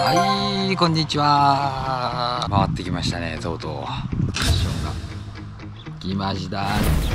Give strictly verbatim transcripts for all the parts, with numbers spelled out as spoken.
はい、こんにちは。回ってきましたね、とうとう。ミッションが来ました。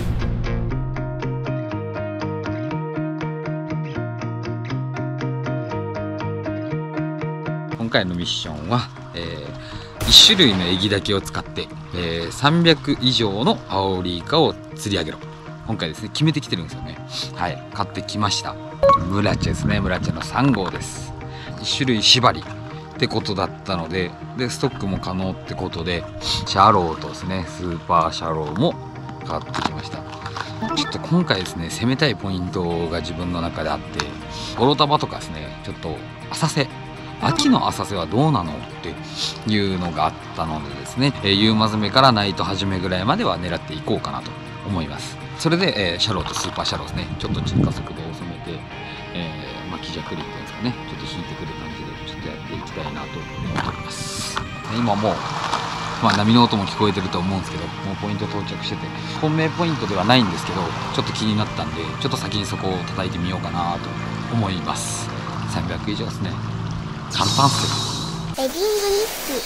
今回のミッションは、えー、いち種類のエギだけを使って、えー、さんびゃく以上のアオリイカを釣り上げろ。今回ですね、決めてきてるんですよね。はい、買ってきました。ムラチェですね、ムラチェのさん号です。いち種類縛りってことだったので、でストックも可能ってことで、シャローとですね、スーパーシャローも買ってきました。ちょっと今回ですね、攻めたいポイントが自分の中であって、ゴロタバとかですね、ちょっと浅瀬、秋の浅瀬はどうなのっていうのがあったのでですね、えー、ユーマ詰めからナイト始めぐらいまでは狙っていこうかなと思います。それで、えー、シャローとスーパーシャローですね、ちょっと沈下速度を収めて、えー、巻きじゃくりっていうんですかね、ちょっと引いてくる感じでちょっとやっていきたいなと思っております。今もう、まあ、波の音も聞こえてると思うんですけど、もうポイント到着してて、本命ポイントではないんですけど、ちょっと気になったんで、ちょっと先にそこを叩いてみようかなと思います。さんびゃく以上ですね。簡単っすよ。 エディング日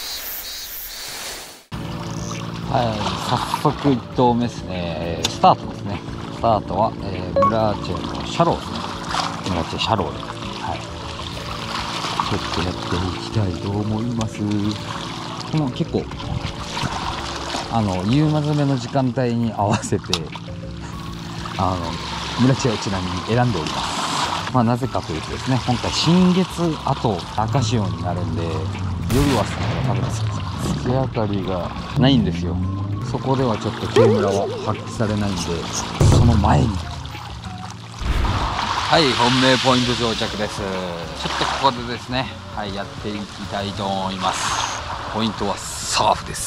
記。はい、早速いち投目ですね。スタートですね。スタートは、えー、ムラーチェのシャローですね。ムラーチェシャローで、はい、ちょっとやっていきたいと思います。この結構あの夕間詰めの時間帯に合わせてあのムラチェをちなみに選んでおります。まあ、なぜかというとですね、今回新月あと赤潮になるんで、夜は多分月明かりがないんですよ。そこではちょっとケイムラは発揮されないんで、その前にはい、本命ポイント到着です。ちょっとここでですね、はい、やっていきたいと思います。ポイントはサーフです。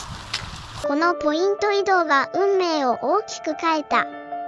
このポイント移動が運命を大きく変えた。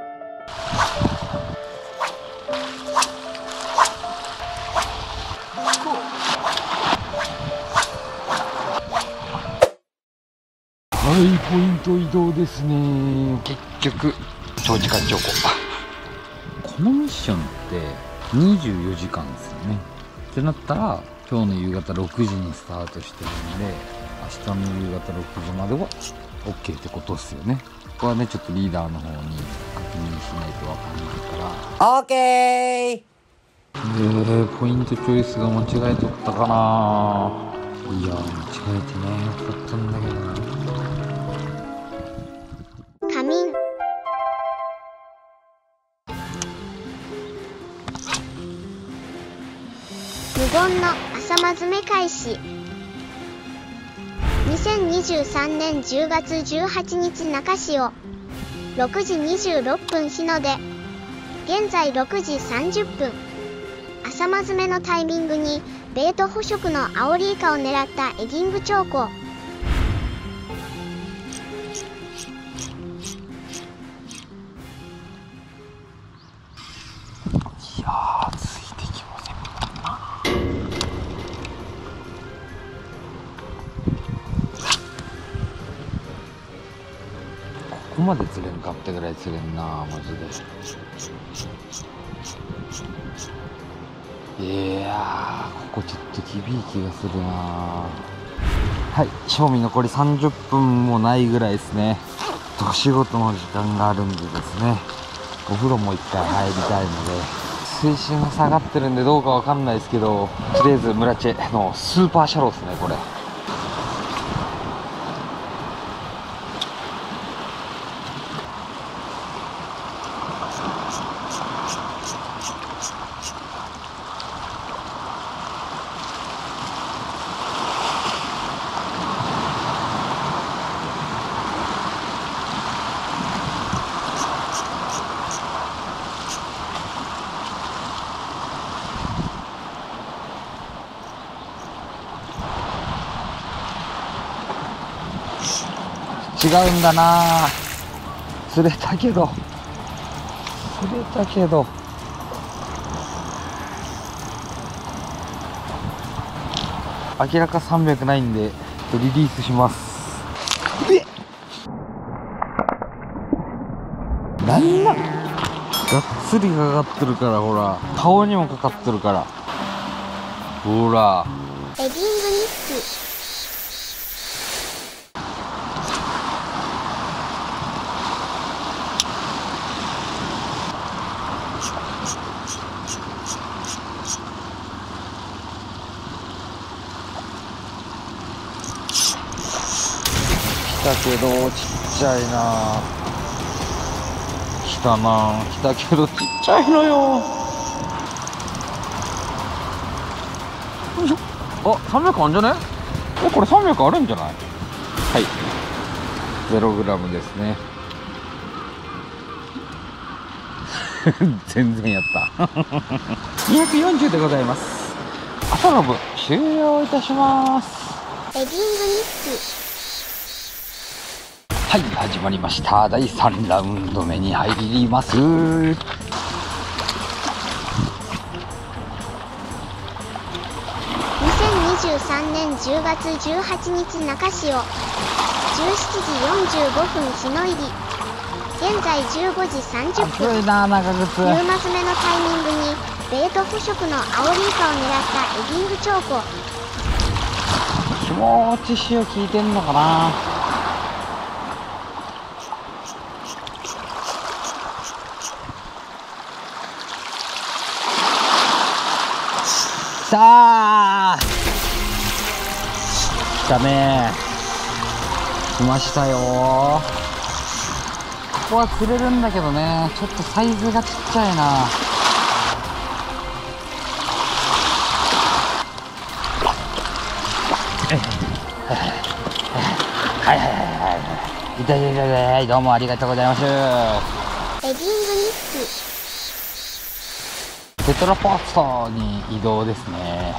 はい、ポイント移動ですね。結局長時間乗降。このミッションってにじゅうよじかんですよね。ってなったら今日の夕方ろくじにスタートしてるんで、明日の夕方ろくじまでは OK ってことですよね。ここはね、ちょっとリーダーの方に確認しないとわかんないから。 OK。 えー、ポイントチョイスが間違えとったかな。いやー、間違えてねよかったんだけどな。 仮眠。無言の朝間詰め開始。にせんにじゅうさんねんじゅうがつじゅうはちにち中潮ろくじにじゅうろっぷん日の出。現在ろくじさんじゅっぷん。朝間詰めのタイミングにベート捕食のアオリイカを狙ったエギング兆候。 いやー、ついてきませんな。ここまで釣れんかったぐらい釣れんな、マジで。いやー、ここちょっと厳い気がするな。はい、賞味残りさんじゅっぷんもないぐらいですね。お仕事の時間があるんでですね、お風呂も一回入りたいので、水深が下がってるんでどうかわかんないですけど、とりあえずムラチェのスーパーシャローですね、これ。違うんだな。釣れたけど釣れたけど明らかさんびゃくないんでリリースします。なんなん、がっつりかかってるから、ほら顔にもかかってるから、ほらエディング日記。 だけどちっちゃいな。来たな。来たけどちっちゃいのよ。あ、さんびゃくあるんじゃね？え、これさんびゃくあるんじゃない？はい、ゼログラムですね。全然やったにひゃくよんじゅうでございます。朝の部終了いたします。 エディング日記。 はい、始まりました。だいさんラウンド目に入ります。にせんにじゅうさんねんじゅうがつじゅうはちにち中潮、じゅうしちじよんじゅうごふん日の入り、現在じゅうごじさんじゅっぷん。 暑いな、長靴。 夕間詰めのタイミングにベート捕食のアオリイカを狙ったエディング兆候。 気持ち潮効いてんのかな。来たー、来たねー、来ましたよー。ここは釣れるんだけどね、ちょっとサイズがちっちゃいな。はいはいはいはい、いたいたいたいた、どうもありがとうございます。 エディング日記。 テトラポットに移動ですね。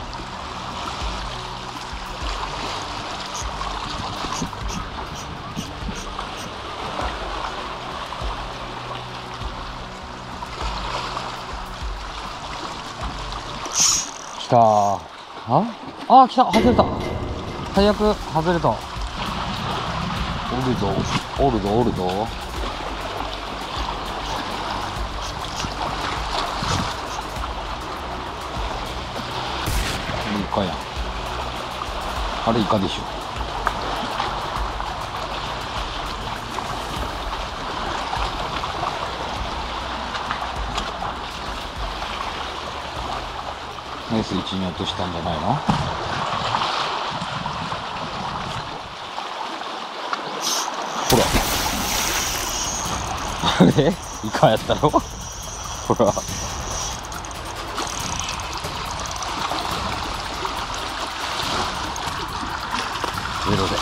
来たー。ああ、来た、外れた。最悪外れた。おるぞおるぞおるぞ。イカやん。あれイカでしょ。エースいちに落としたんじゃないの？ほらあれイカやったろ。ほらゼロで、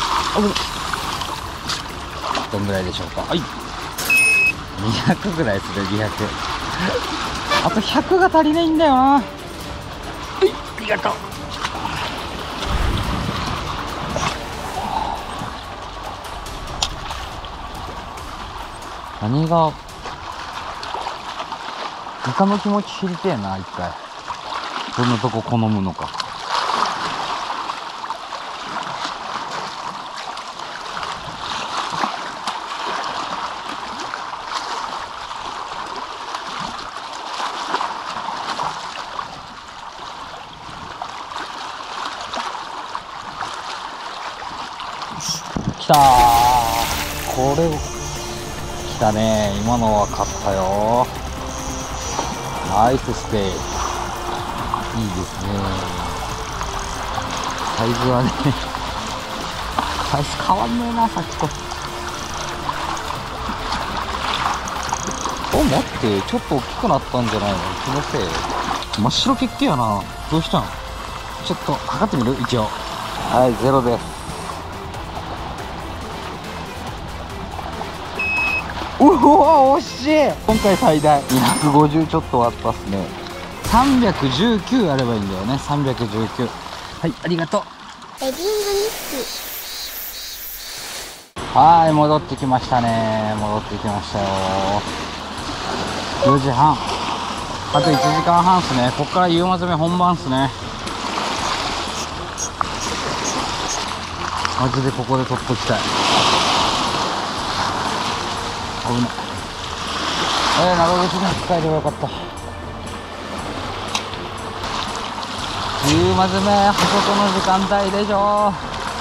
どんぐらいでしょうか。はい、にひゃくぐらいする。にひゃくあとひゃくが足りないんだよな。はい、ありがとう。何がイカの気持ち知りてえな。一回どんなとこ好むのか。来たー、これ来たね。今のは勝ったよ。ナイスステイ、いいですね。サイズはねサイズ変わんねえな、さっきと。お、待って、ちょっと大きくなったんじゃないの？気のせい。真っ白血気やな。どうしたん？ちょっと測ってみる？一応。はい、ゼロです。うわ、惜しい。今回最大にひゃくごじゅうちょっと割ったっすね。さんびゃくじゅうきゅうあればいいんだよね。さんびゃくじゅうきゅう。はい、ありがとう。 エディング日記。 はい、戻ってきましたね。戻ってきましたよ。よじはん、あといちじかんはんっすね。こっから夕間詰め本番っすね。マジでここで取っときたい。危ない。えー、長靴に使えればよかった。 週末目あそこの時間帯でしょ。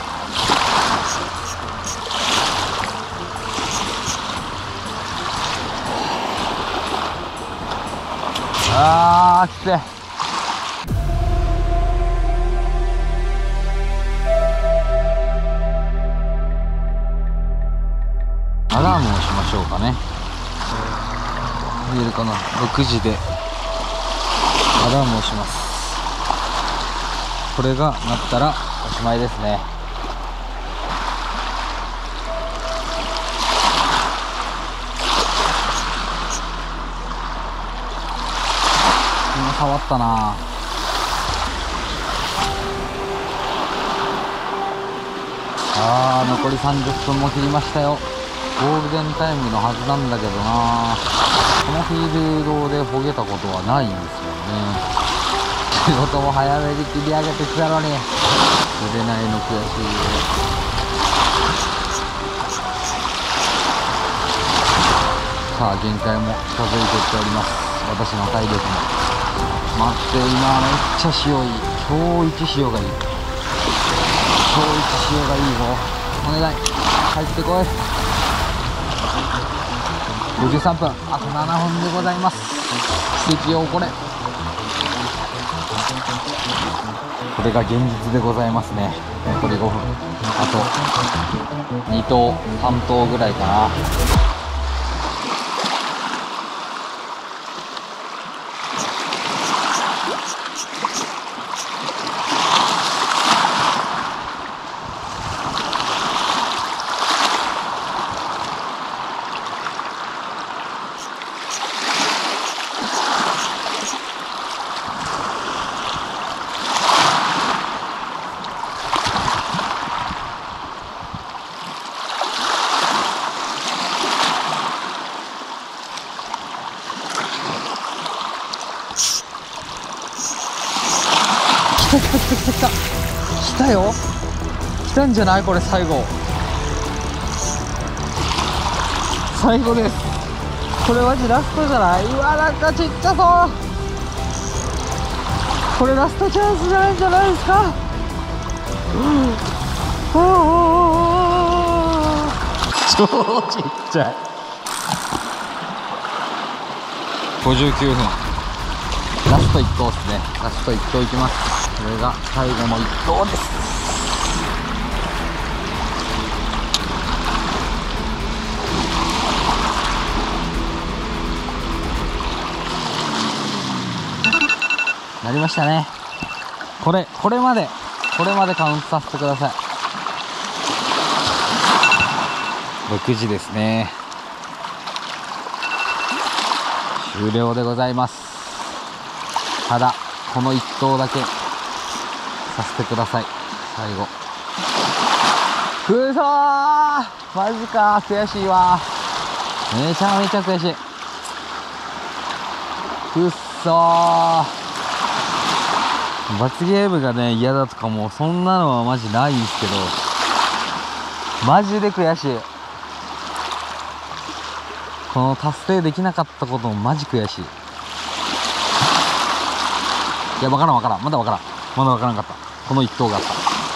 あーきつい。アラームをしましょうかね。見えるかな。ろくじでアラームをします。これが鳴ったらおしまいですね。今触ったな。あー残りさんじゅっぷんも切りましたよ。ゴールデンタイムのはずなんだけどな。このフィールドでほげたことはないんですよね。仕事も早めに切り上げてきたのに売れないの悔しい。さあ限界も近づいていっております。私の体力も。待って、今めっちゃ塩いい。今日一塩がいい。今日一塩がいいぞ。お願い入ってこい。ごじゅうさんぷん、あとななふんでございます。奇跡を起これ。これが現実でございますね。残りごふん、あとに投さん投ぐらいかな。来た来た来た来た来た来たよ。来たんじゃないこれ。最後最後です。これマジラストじゃない。うわなんかちっちゃそう。これラストチャンスじゃないんじゃないですか。超ちっちゃい。ごじゅうきゅうふん、ラストいっ投ですね。ラストいっ投いきます。これが最後のいっ投です。なりましたね。これこれまでこれまでカウントさせてください。ろくじですね。終了でございます。ただこのいっ投だけさせてください。最後くそー、マジか。悔しいわ。めちゃめちゃ悔しい。くっそー。罰ゲームがね嫌だとかもそんなのはマジないんですけど、マジで悔しい。この達成できなかったこともマジ悔しい。いや、わからんわからん。まだわからん。まだわからんかった。この一投があった。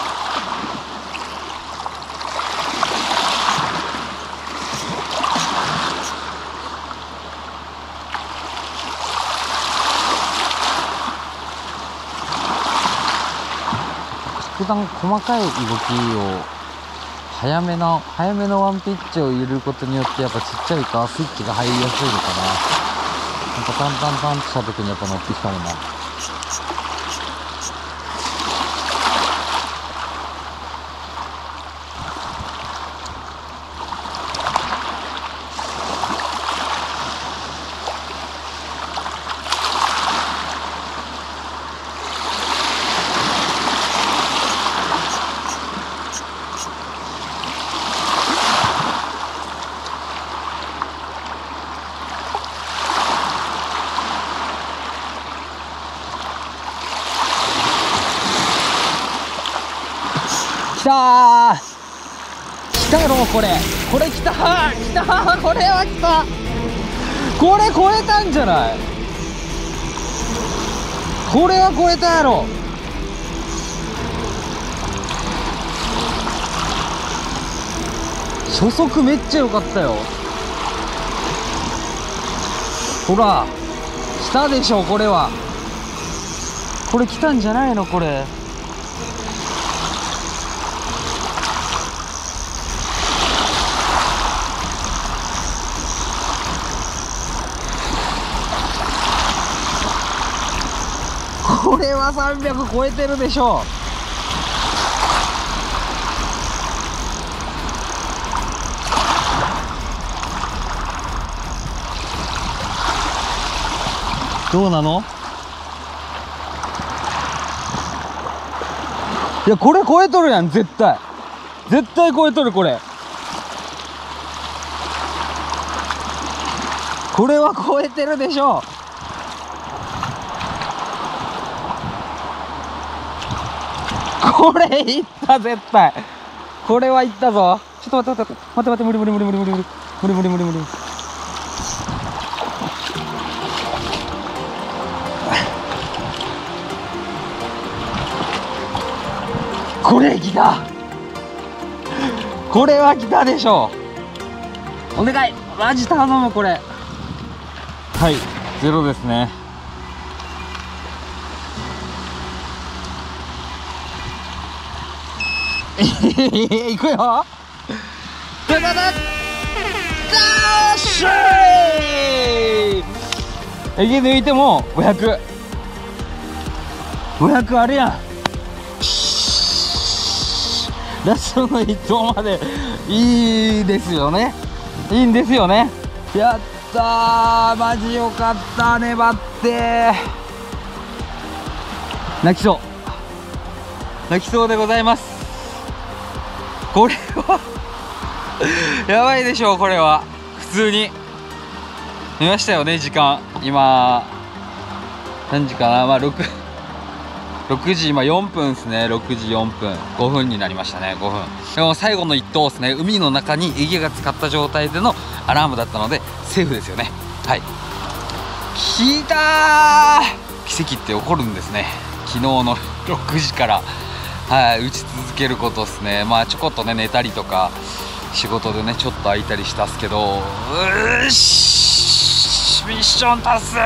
格段細かい動きを早めの早めのワンピッチを入れることによってやっぱちっちゃいからスイッチが入りやすいのかな。なんかタンタンタンとした時にやっぱ乗ってきたもんな。きたー、来たろこれ。これ来たー来たー、これは来た。これ超えたんじゃない。これは超えたやろ。 初速めっちゃ良かったよ。ほら来たでしょ。これはこれ来たんじゃないのこれ。これはさんびゃく超えてるでしょ。どうなの？いやこれ超えとるやん。絶対絶対超えとる。これこれは超えてるでしょ。これいった絶対。これはいったぞ。ちょっと待って待って待って待って無理無理無理無理無理無理無理無理無理無理。これ来た。これは来たでしょ。お願いマジ頼む。これはいゼロですね。いくよ。ダダダダッシュー。えげ抜いてもごひゃくごひゃくあるやん。ラストの一投までいいですよね。いいんですよね。やったーマジよかった。粘って泣きそう泣きそうでございます。これはやばいでしょう。これは普通に見ましたよね。時間今何時かな。まあ6ろくじ今よんぷんですね。ろくじよんぷんごふんになりましたね。ごふんでも最後の一投ですね。海の中にエギが使った状態でのアラームだったのでセーフですよね。はい来たー。奇跡って起こるんですね。昨日のろくじからはい打ち続けることですね。まあちょこっとね寝たりとか仕事でねちょっと空いたりしたっすけど、うーしミッション達成。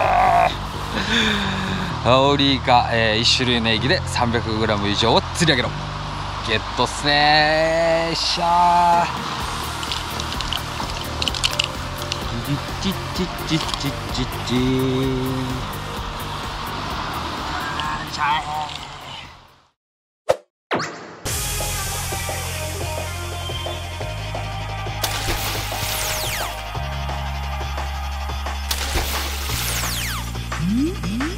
アオリイカ、えー、いち種類のエギで さんびゃくグラム 以上を釣り上げろ。ゲットっすねー。よっしゃー。チッチッチッチッチッチッチー。チャーMm-hmm.